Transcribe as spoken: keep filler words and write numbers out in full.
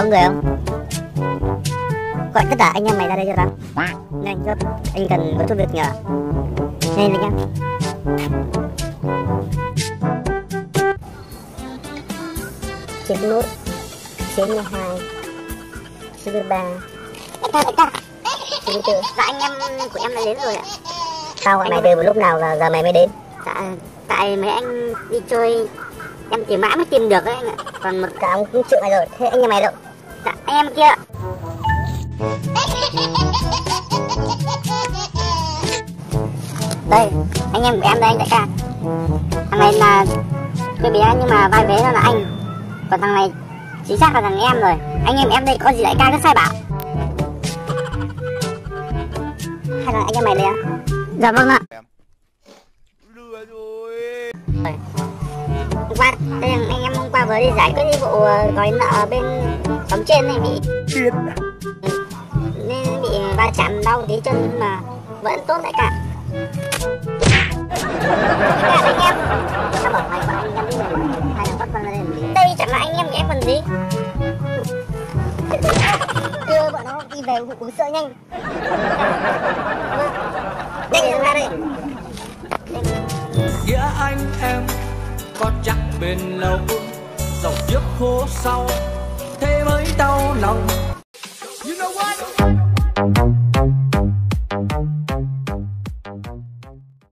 người không? Gọi tất cả anh em mày ra đây cho tao. Nhanh chốt, anh cần có chút việc nhờ. Nhanh lên nhá. Chiếc nút chín mươi hai chín mươi ba chín mươi tư. Dạ anh em của em đã đến rồi ạ. Tao gọi mày từ một lúc nào là giờ mày mới đến? Dạ tại mấy anh đi chơi em tìm mãi mới tìm được đấy anh ạ. Còn một cả ông cũng chịu mày rồi. Thế anh em mày đâu? Dạ anh em kia ạ. Đây anh em của em đây anh đại ca. Thằng này là cái bé nhưng mà vai bé nó là anh. Còn thằng này chính xác là thằng em rồi. Anh em em đây có gì đại ca cứ sai bảo. Hay là anh em mày đây á? Dạ vâng ạ. Lừa rồi. Hôm qua, đây là anh em hôm qua vừa đi giải quyết vụ gói nợ bên xóm trên này bị Điên. nên bị va chạm đau tí chân mà vẫn tốt đại cả. Đại cả anh em. Sao bảo mày bảo anh em đi rồi? Hai thằng bắt con lên làm gì? Đây chẳng là anh em thì em còn gì? Đưa bọn nó đi về uống sữa nhanh. Nhanh ra đây. Nghĩa anh em có chắc bền lâu, dòng trước khô sau thế mới đau lòng.